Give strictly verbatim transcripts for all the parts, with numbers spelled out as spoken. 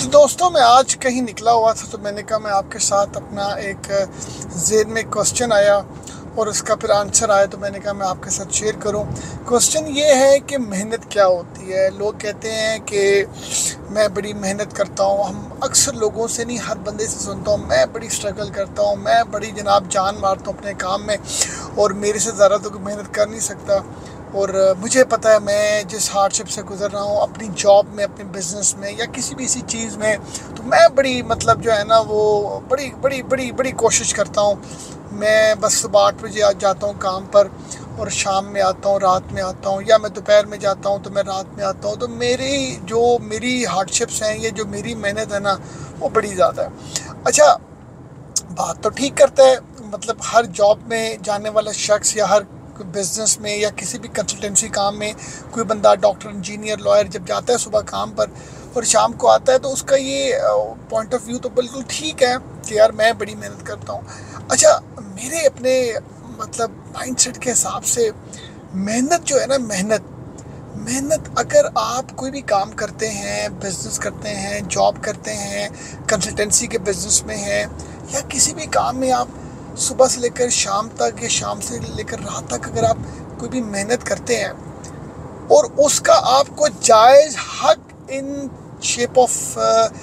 तो दोस्तों, मैं आज कहीं निकला हुआ था तो मैंने कहा मैं आपके साथ अपना एक ज़हन में क्वेश्चन आया और उसका फिर आंसर आया तो मैंने कहा मैं आपके साथ शेयर करूं। क्वेश्चन ये है कि मेहनत क्या होती है। लोग कहते हैं कि मैं बड़ी मेहनत करता हूं। हम अक्सर लोगों से नहीं, हर बंदे से सुनता हूं मैं बड़ी स्ट्रगल करता हूं, मैं बड़ी जनाब जान मारता हूं अपने काम में और मेरे से ज़्यादा तो कोई मेहनत कर नहीं सकता। और मुझे पता है मैं जिस हार्डशिप से गुज़र रहा हूँ अपनी जॉब में, अपने बिज़नेस में या किसी भी इसी चीज़ में, तो मैं बड़ी मतलब जो है ना वो बड़ी बड़ी बड़ी बड़ी कोशिश करता हूँ। मैं बस सुबह आठ बजे आ जाता हूँ काम पर और शाम में आता हूँ, रात में आता हूँ, या मैं दोपहर में जाता हूँ तो मैं रात में आता हूँ। तो मेरी जो मेरी हार्डशिप्स हैं, ये जो मेरी मेहनत है ना, वो बड़ी ज़्यादा है। अच्छा, बात तो ठीक करता है, मतलब हर जॉब में जाने वाला शख्स या हर बिजनेस में या किसी भी कंसल्टेंसी काम में कोई बंदा डॉक्टर, इंजीनियर, लॉयर जब जाता है सुबह काम पर और शाम को आता है तो उसका ये पॉइंट ऑफ व्यू तो बिल्कुल ठीक है कि यार मैं बड़ी मेहनत करता हूँ। अच्छा, मेरे अपने मतलब माइंडसेट के हिसाब से मेहनत जो है ना, मेहनत मेहनत अगर आप कोई भी काम करते हैं, बिजनेस करते हैं, जॉब करते हैं, कंसल्टेंसी के बिजनेस में हैं या किसी भी काम में आप सुबह से लेकर शाम तक या शाम से लेकर रात तक अगर आप कोई भी मेहनत करते हैं और उसका आपको जायज़ हक in shape of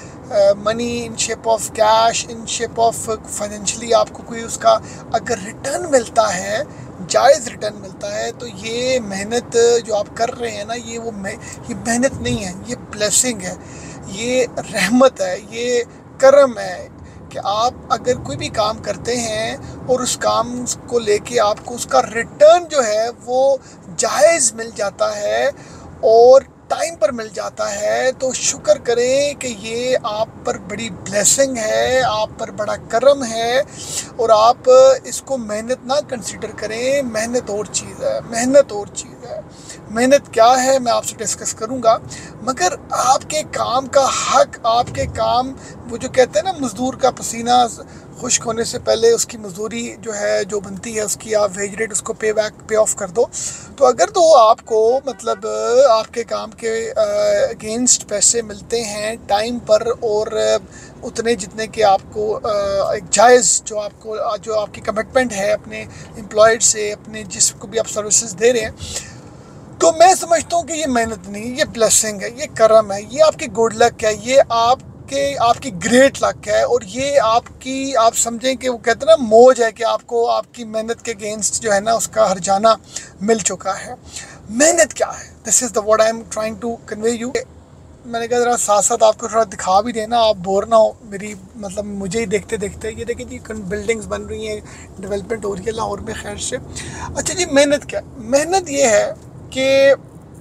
money, in shape of cash, in shape of financially आपको कोई उसका अगर रिटर्न मिलता है, जायज़ रिटर्न मिलता है, तो ये मेहनत जो आप कर रहे हैं ना, ये वो ये मेहनत नहीं है, ये ब्लेसिंग है, ये रहमत है, ये करम है कि आप अगर कोई भी काम करते हैं और उस काम को लेके आपको उसका रिटर्न जो है वो जायज़ मिल जाता है और टाइम पर मिल जाता है, तो शुक्र करें कि ये आप पर बड़ी ब्लेसिंग है, आप पर बड़ा करम है। और आप इसको मेहनत ना कंसीडर करें, मेहनत और चीज़ है, मेहनत और चीज़ है। मेहनत क्या है मैं आपसे डिस्कस करूंगा, मगर आपके काम का हक, आपके काम, वो जो कहते हैं ना मज़दूर का पसीना खुश्क होने से पहले उसकी मजदूरी जो है जो बनती है उसकी आप वेज रेट उसको पे बैक पे ऑफ कर दो। तो अगर तो आपको मतलब आपके काम के अगेंस्ट पैसे मिलते हैं टाइम पर और उतने जितने के आपको एक जायज़ जो आपको जो आपकी कमिटमेंट है अपने एम्प्लॉयड से, अपने जिसको भी आप सर्विसेज दे रहे हैं, तो मैं समझता हूँ कि ये मेहनत नहीं, ये ब्लेसिंग है, ये करम है, ये आपकी गुड लक है, ये आप कि आपकी ग्रेट लक है और ये आपकी, आप समझें कि वो कहते हैं ना मौज है कि आपको आपकी मेहनत के अगेंस्ट जो है ना उसका हर्जाना मिल चुका है। मेहनत क्या है, this is the what I am trying to convey you. मैंने कहा ज़रा साथ साथ आपको थोड़ा दिखा भी देना, आप बोर ना हो मेरी मतलब मुझे ही देखते देखते। ये देखिए जी, बिल्डिंग्स बन रही हैं, डेवलपमेंट हो रही है लाहौर में, खैर से। अच्छा जी, मेहनत क्या, मेहनत ये है कि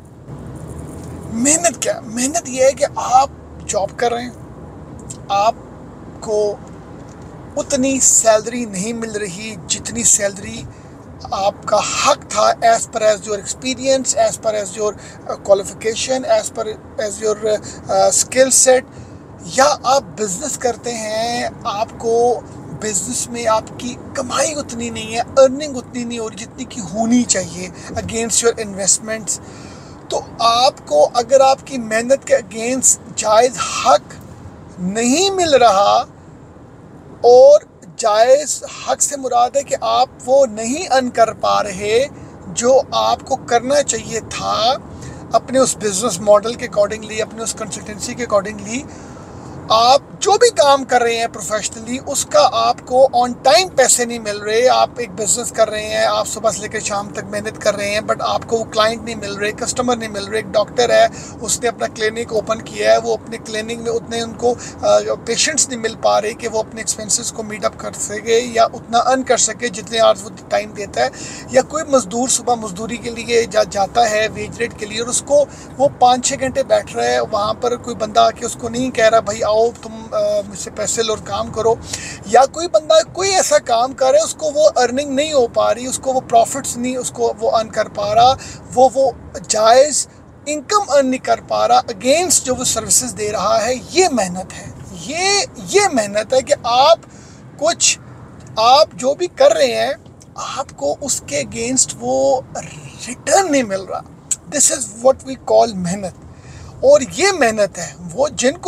मेहनत क्या मेहनत ये है कि आप जॉब कर रहे हैं, आपको उतनी सैलरी नहीं मिल रही जितनी सैलरी आपका हक था, as per as your experience, as per as your qualification, as per as your skill set. या आप बिजनेस करते हैं, आपको बिजनेस में आपकी कमाई उतनी नहीं है, अर्निंग उतनी नहीं हो रही जितनी की होनी चाहिए अगेंस्ट योर इन्वेस्टमेंट्स। तो आपको अगर आपकी मेहनत के अगेंस्ट जायज़ हक नहीं मिल रहा, और जायज़ हक से मुराद है कि आप वो नहीं अर्न कर पा रहे जो आपको करना चाहिए था अपने उस बिज़नेस मॉडल के अकॉर्डिंगली, अपने उस कंसल्टेंसी के अकॉर्डिंगली, आप जो भी काम कर रहे हैं प्रोफेशनली उसका आपको ऑन टाइम पैसे नहीं मिल रहे। आप एक बिज़नेस कर रहे हैं, आप सुबह से लेकर शाम तक मेहनत कर रहे हैं, बट आपको वो क्लाइंट नहीं मिल रहे, कस्टमर नहीं मिल रहे। एक डॉक्टर है, उसने अपना क्लिनिक ओपन किया है, वो अपने क्लिनिक में उतने उनको पेशेंट्स नहीं मिल पा रहे कि वो अपने एक्सपेंसेस को मीट अप कर सके या उतना अर्न कर सके जितने आवर्स वो टाइम देता है। या कोई मज़दूर सुबह मजदूरी के लिए जा, जाता है वेज रेट के लिए, और उसको वो पाँच छः घंटे बैठ रहा है वहाँ पर, कोई बंदा आके उसको नहीं कह रहा भाई आओ तुम मुझसे पैसे लो और काम करो। या कोई बंदा कोई ऐसा काम कर रहा है, उसको वो अर्निंग नहीं हो पा रही, उसको वो प्रॉफिट्स नहीं उसको वो अर्न कर पा रहा, वो वो जायज़ इनकम अर्न नहीं कर पा रहा अगेंस्ट जो वो सर्विसेज दे रहा है। ये मेहनत है, ये ये मेहनत है कि आप कुछ आप जो भी कर रहे हैं आपको उसके अगेंस्ट वो रिटर्न नहीं मिल रहा। This is what we call मेहनत। और ये मेहनत है वो जिनको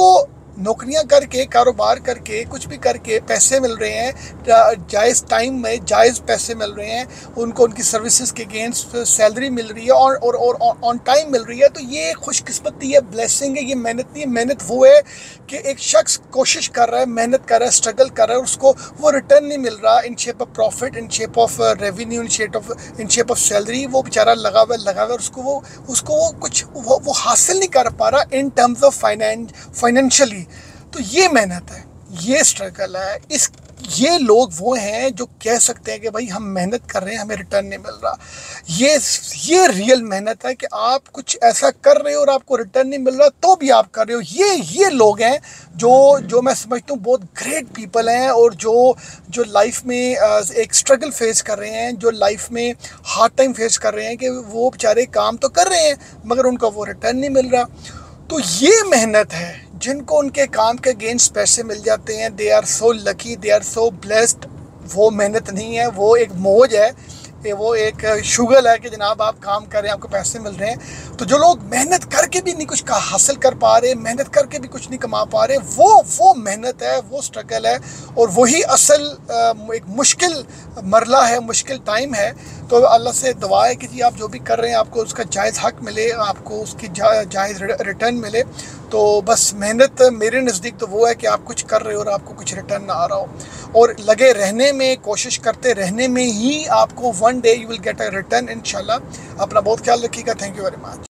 नौकरियां करके, कारोबार करके, कुछ भी करके पैसे मिल रहे हैं, जायज़ टाइम में जायज़ पैसे मिल रहे हैं, उनको उनकी सर्विसेज के अगेंस्ट सैलरी मिल रही है और और और ऑन टाइम मिल रही है, तो ये खुशकिस्मती है, ब्लेसिंग है, ये मेहनत नहीं है। मेहनत वो है कि एक शख्स कोशिश कर रहा है, मेहनत कर रहा है, स्ट्रगल कर रहा है, उसको वो रिटर्न नहीं मिल रहा in shape of profit, in shape of revenue, in shape of in shape of salary. वो बेचारा लगा हुआ लगा हुआ उसको वो उसको वो कुछ वो, वो हासिल नहीं कर पा रहा in terms of finance financially. तो ये मेहनत है, ये स्ट्रगल है। इस ये लोग वो हैं जो कह सकते हैं कि भाई हम मेहनत कर रहे हैं, हमें रिटर्न नहीं मिल रहा। ये ये रियल मेहनत है कि आप कुछ ऐसा कर रहे हो और आपको रिटर्न नहीं मिल रहा तो भी आप कर रहे हो। ये ये लोग हैं जो जो मैं समझता हूँ बहुत ग्रेट पीपल हैं, और जो जो लाइफ में एक स्ट्रगल फेस कर रहे हैं, जो लाइफ में हार्ड टाइम फेस कर रहे हैं कि वो बेचारे काम तो कर रहे हैं मगर उनका वो रिटर्न नहीं मिल रहा। तो ये मेहनत है, जिनको उनके काम के अगेंस्ट पैसे मिल जाते हैं, they are so lucky, they are so blessed. वो मेहनत नहीं है, वो एक मौज है, वो एक शुगल है कि जनाब आप काम कर रहे हैं, आपको पैसे मिल रहे हैं। तो जो लोग मेहनत करके भी नहीं कुछ का हासिल कर पा रहे, मेहनत करके भी कुछ नहीं कमा पा रहे, वो वो मेहनत है, वो स्ट्रगल है, और वही असल एक मुश्किल मरला है, मुश्किल टाइम है। तो अल्लाह से दुआ है कि जी आप जो भी कर रहे हैं आपको उसका जायज़ हक मिले, आपको उसकी जा, जायज़ रिटर्न मिले। तो बस मेहनत मेरे नज़दीक तो वो है कि आप कुछ कर रहे हो और आपको कुछ रिटर्न ना आ रहा हो, और लगे रहने में, कोशिश करते रहने में ही आपको one day you will get a return इंशाल्लाह। अपना बहुत ख्याल रखिएगा। Thank you very much.